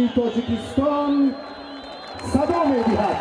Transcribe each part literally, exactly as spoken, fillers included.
تاجیکستان صدا می‌دهد.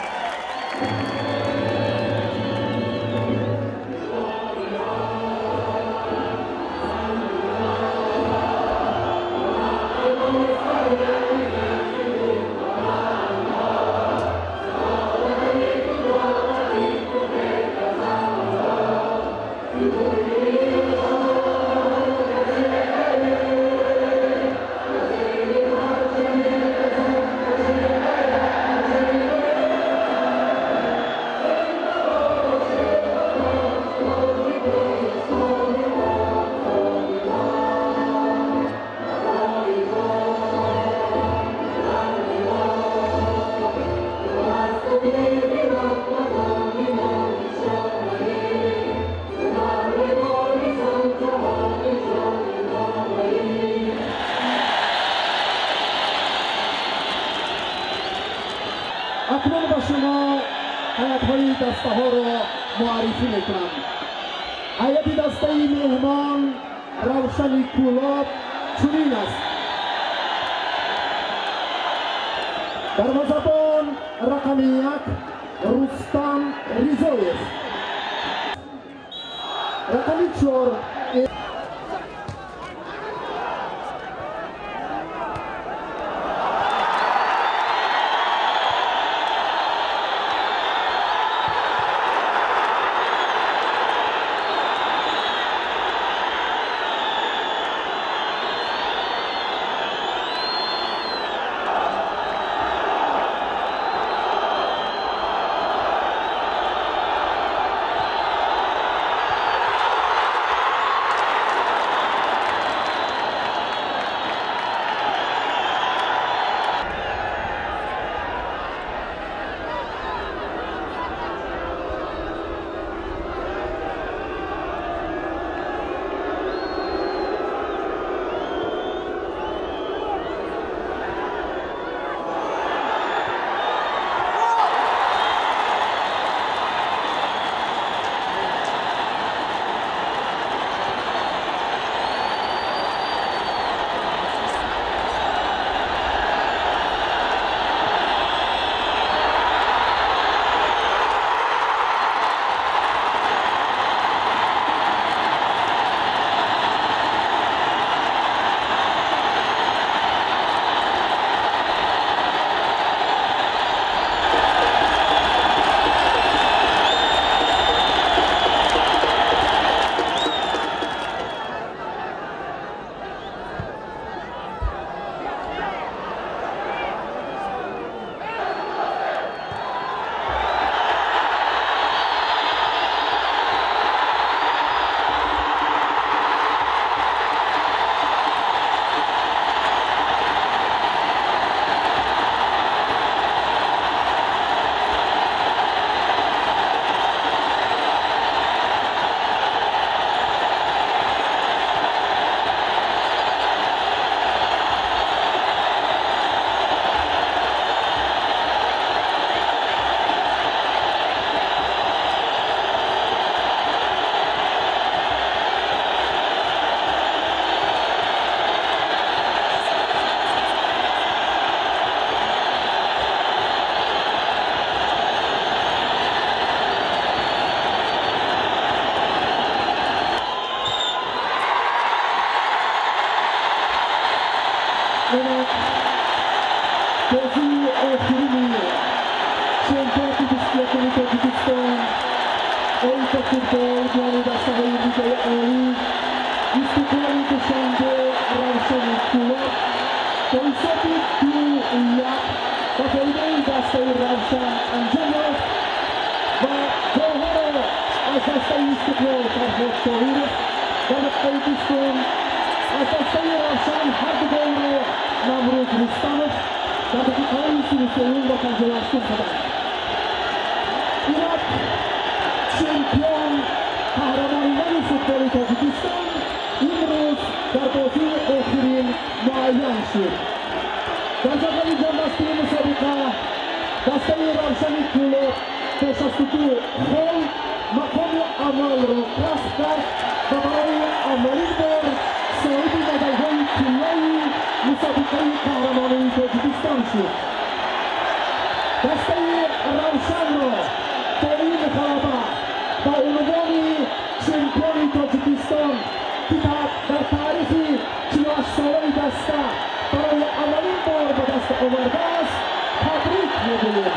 اکنون با شما هیئت‌های دسته‌ها را معرفی میکنم. هیئت دسته مهمان روشن کولاب چنین است: دروازه‌بان رقم یک رستم ریزایف، رقم چهار بازی آخرین چمپیونات بیسکیتبال تاجیکستان ای فوتبال میان دسته‌های لیگ عالی استقلالی دوشنبه روشن کولاب با حساب دو یک با فایده دسته روشن انجام یافت و گل‌ها را از دسته استقلال فرهاد طاهر و نقطه دوستان از دسته روشن هر دو گل را نمرود رستمov در دقیقه‌های سی و سه و پنجاه و هشت زدند. ایراد چمپیون قهرمانان فوتبال تاجیکستان امروز در بازی آخرین معین شد. در جدول جانبسته مسابقه دسته روشن کولاب با شصت و دو گل مقام اول را کسب کرد و برای اولین بار صاحب مدال‌های طلایی مسابقه قهرمانان تاجیکستان شد. دسته روشن را با این مطالبه با عنوان چمپیون تاجیکستان که در تاریخ چهل و هشت ساله دسته برای اولین بار به دست آورده است تبریک میگویم.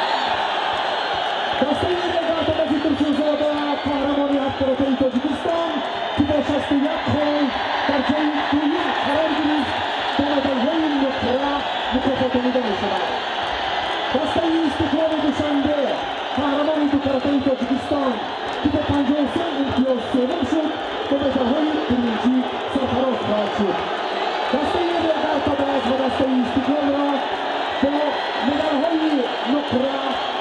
دسته رگات مزیدرشوزاده قهرمانی هفت‌کاراتای تاجیکستان که با شصت و یک خال در جای دوم قرار گرفت با مدال‌های نقره مکافات داده می‌شود. دسته استقلال دوشنبه قهرمان کاراتای تاجیکستان که با پنجاه و سه امتیاز سوم شد با مدال‌های برنجی سرفراز خواهد شد. دسته رگات و دسته استقلال را با مدال‌های نقره